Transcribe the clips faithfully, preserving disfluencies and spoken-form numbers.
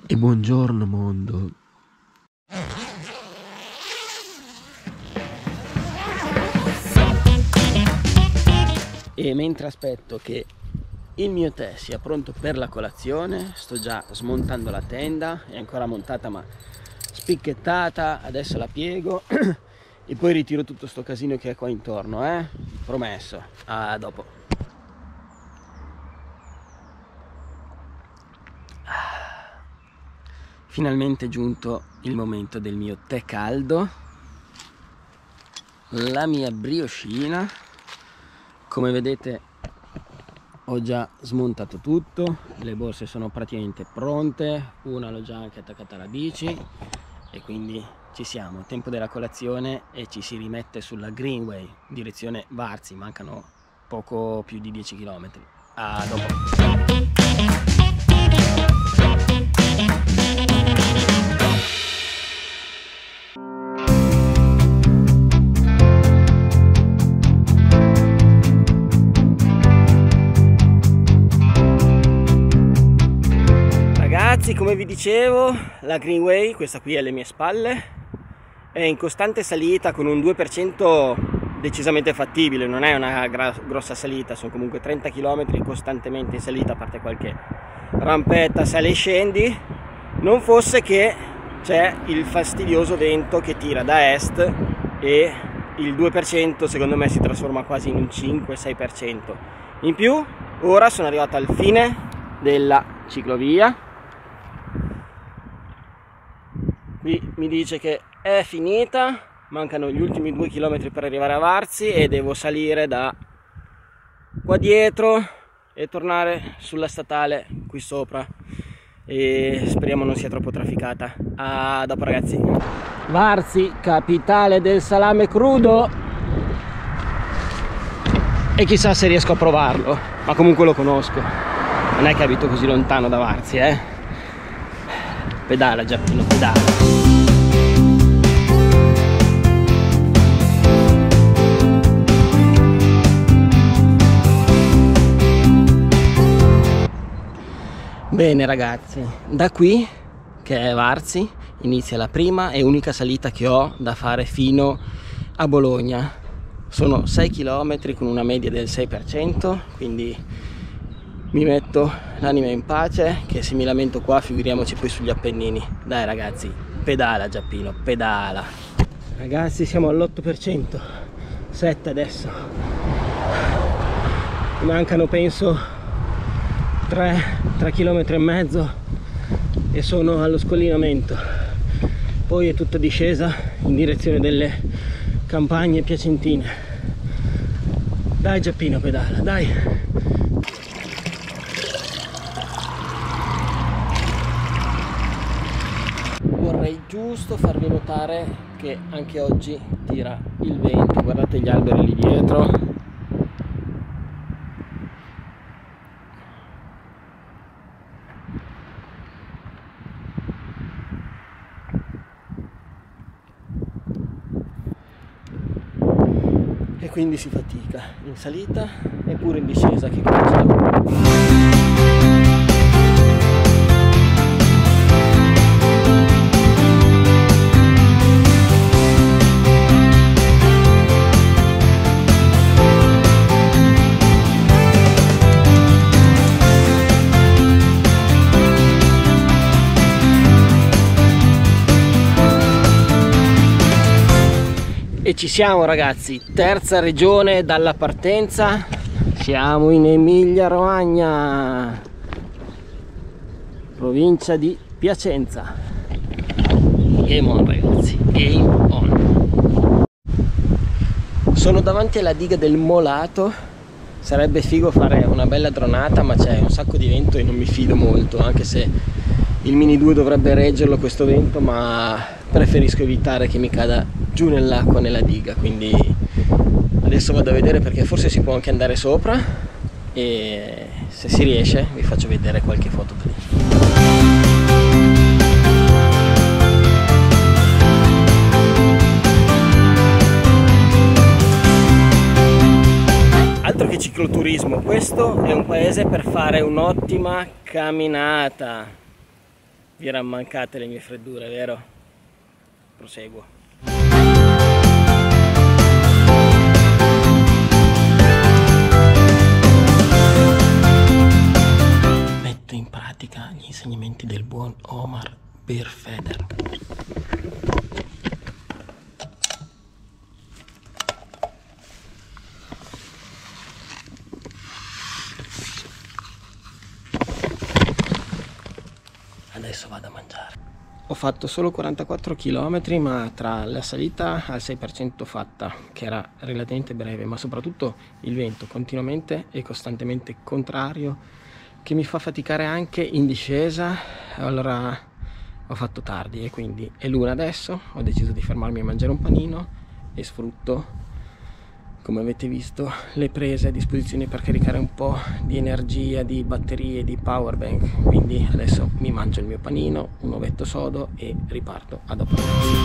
E buongiorno mondo. E mentre aspetto che il mio tè sia pronto per la colazione, sto già smontando la tenda, è ancora montata ma spicchettata, adesso la piego e poi ritiro tutto sto casino che è qua intorno, eh? Promesso. A dopo. Finalmente è giunto il momento del mio tè caldo, la mia brioscina. Come vedete ho già smontato tutto, le borse sono praticamente pronte, una l'ho già anche attaccata alla bici e quindi ci siamo, tempo della colazione e ci si rimette sulla Greenway, direzione Varzi, mancano poco più di dieci chilometri. A dopo. Come vi dicevo, la Greenway, questa qui alle mie spalle, è in costante salita con un due per cento decisamente fattibile, non è una grossa salita, sono comunque trenta chilometri costantemente in salita, a parte qualche rampetta, sali e scendi, non fosse che c'è il fastidioso vento che tira da est e il due per cento secondo me si trasforma quasi in un cinque sei per cento. In più, ora sono arrivato al fine della ciclovia. Qui mi dice che è finita, mancano gli ultimi due chilometri per arrivare a Varzi e devo salire da qua dietro e tornare sulla statale qui sopra e speriamo non sia troppo trafficata. A dopo ragazzi. Varzi, capitale del salame crudo, e chissà se riesco a provarlo, ma comunque lo conosco, non è che abito così lontano da Varzi, eh. Pedala Giappino, pedala. Bene ragazzi, da qui, che è Varzi, inizia la prima e unica salita che ho da fare fino a Bologna. Sono sei chilometri con una media del sei per cento, quindi mi metto l'anima in pace, che se mi lamento qua figuriamoci poi sugli Appennini. Dai ragazzi, pedala Giappino, pedala. Ragazzi, siamo all'otto per cento, sette adesso. Mi mancano penso tre chilometri e mezzo e sono allo scollinamento. Poi è tutta discesa in direzione delle campagne piacentine. Dai Giappino, pedala, dai. Vorrei giusto farvi notare che anche oggi tira il vento, guardate gli alberi lì dietro. E quindi si fatica in salita e pure in discesa che comincia da... E ci siamo ragazzi, terza regione dalla partenza, siamo in Emilia Romagna, provincia di Piacenza. Game on ragazzi, game on. Sono davanti alla diga del Molato, sarebbe figo fare una bella dronata ma c'è un sacco di vento e non mi fido molto, anche se il Mini due dovrebbe reggerlo questo vento, ma preferisco evitare che mi cada giù nell'acqua nella diga, quindi adesso vado a vedere perché forse si può anche andare sopra e se si riesce vi faccio vedere qualche foto da lì. Altro che cicloturismo, questo è un paese per fare un'ottima camminata. Vi erano mancate le mie freddure, vero? Proseguo. Metto in pratica gli insegnamenti del buon Omar Berfeder. Adesso vado a mangiare. Ho fatto solo quarantaquattro chilometri, ma tra la salita al sei per cento fatta, che era relativamente breve, ma soprattutto il vento continuamente e costantemente contrario, che mi fa faticare anche in discesa. Allora ho fatto tardi e quindi è l'una adesso. Ho deciso di fermarmi a mangiare un panino e sfrutto, come avete visto, le prese a disposizione per caricare un po' di energia, di batterie, di power bank. Quindi adesso mi mangio il mio panino, un ovetto sodo e riparto. A dopo.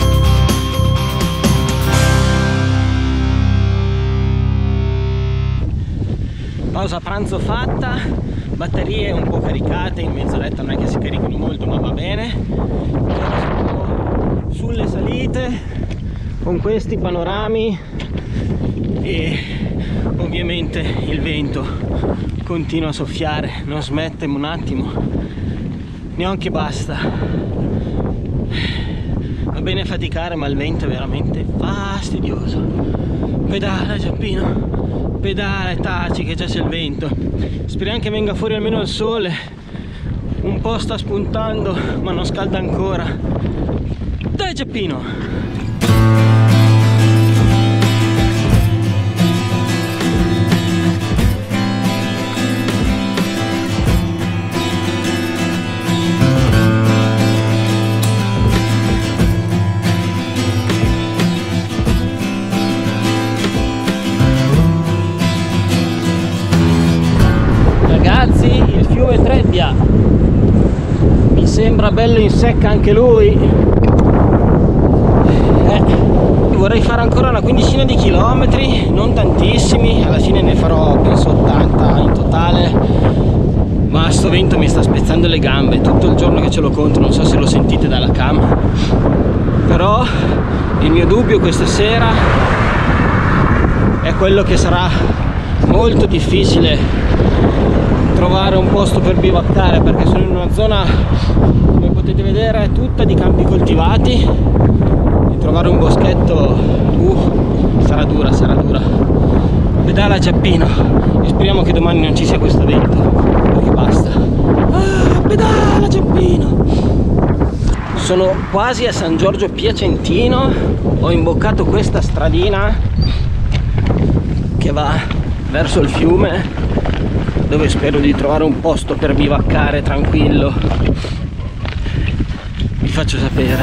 Pausa pranzo fatta, batterie un po' caricate, in mezz'oretta non è che si caricano molto, ma va bene. Sulle salite con questi panorami e ovviamente il vento continua a soffiare, non smette un attimo, neanche basta. Va bene faticare, ma il vento è veramente fastidioso. Pedala Giappino, pedala e taci che già c'è il vento. Speriamo che venga fuori almeno il sole, un po' sta spuntando ma non scalda ancora. Dai Giappino! Ragazzi, il fiume Trebbia mi sembra bello in secca anche lui. eh, vorrei fare ancora una quindicina di chilometri, non tantissimi, alla fine ne farò penso ottanta in totale, ma sto vento mi sta spezzando le gambe tutto il giorno che ce l'ho contro. Non so se lo sentite dalla cam, però il mio dubbio questa sera è quello che sarà molto difficile trovare un posto per bivaccare, perché sono in una zona, come potete vedere, tutta di campi coltivati e trovare un boschetto uh, sarà dura, sarà dura. Pedala Giappino e speriamo che domani non ci sia questo vento, perché basta. Ah, pedala Giappino! Sono quasi a San Giorgio Piacentino, ho imboccato questa stradina che va verso il fiume, dove spero di trovare un posto per bivaccare tranquillo. Vi faccio sapere.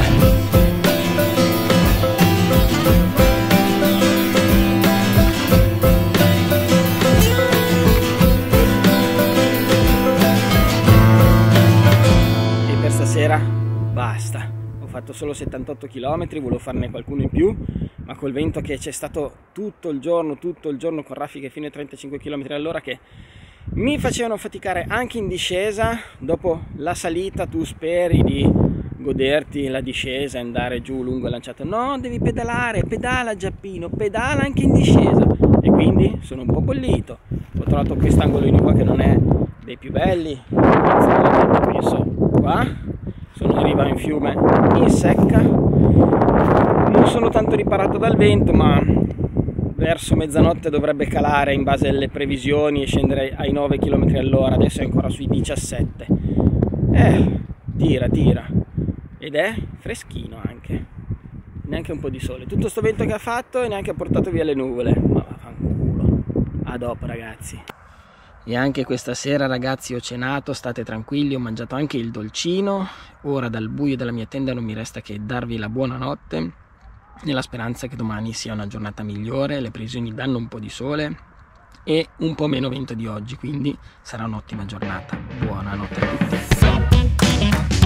E per stasera basta. Ho fatto solo settantotto chilometri, volevo farne qualcuno in più, ma col vento che c'è stato tutto il giorno, tutto il giorno con raffiche fino ai trentacinque chilometri all'ora che mi facevano faticare anche in discesa. Dopo la salita tu speri di goderti la discesa e andare giù lungo il lanciato. No, devi pedalare, pedala Giappino, pedala anche in discesa. E quindi sono un po' bollito. Ho trovato quest'angolino qua che non è dei più belli, penso qua. Sono in riva in fiume in secca. Non sono tanto riparato dal vento, ma verso mezzanotte dovrebbe calare in base alle previsioni e scendere ai nove chilometri all'ora. Adesso è ancora sui diciassette. Eh, tira, tira. Ed è freschino anche. Neanche un po' di sole. Tutto sto vento che ha fatto e neanche ha portato via le nuvole. Ma vaffanculo. A dopo ragazzi. E anche questa sera ragazzi ho cenato, state tranquilli, ho mangiato anche il dolcino. Ora dal buio della mia tenda non mi resta che darvi la buonanotte, nella speranza che domani sia una giornata migliore. Le previsioni danno un po' di sole e un po' meno vento di oggi, quindi sarà un'ottima giornata. Buonanotte a tutti.